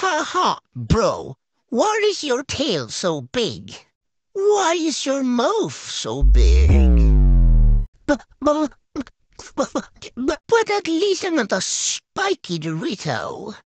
Ha, bro. Why is your tail so big? Why is your mouth so big? But, but, but at least I'm not a spiky Dorito.